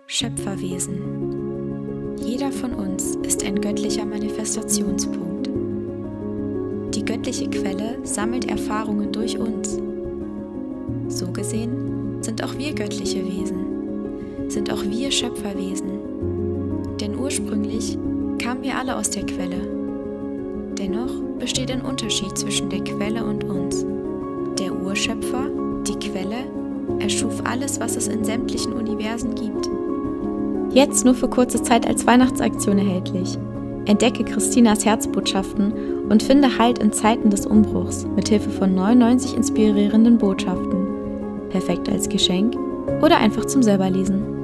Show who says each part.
Speaker 1: Schöpferwesen. Jeder von uns ist ein göttlicher Manifestationspunkt. Die göttliche Quelle sammelt Erfahrungen durch uns. So gesehen sind auch wir göttliche Wesen, sind auch wir Schöpferwesen. Denn ursprünglich kamen wir alle aus der Quelle. Dennoch besteht ein Unterschied zwischen der Quelle und uns. Der Urschöpfer, die Quelle, erschuf alles, was es in sämtlichen Universen gibt. Jetzt nur für kurze Zeit als Weihnachtsaktion erhältlich. Entdecke Christinas Herzbotschaften und finde Halt in Zeiten des Umbruchs mit Hilfe von 99 inspirierenden Botschaften. Perfekt als Geschenk oder einfach zum Selberlesen.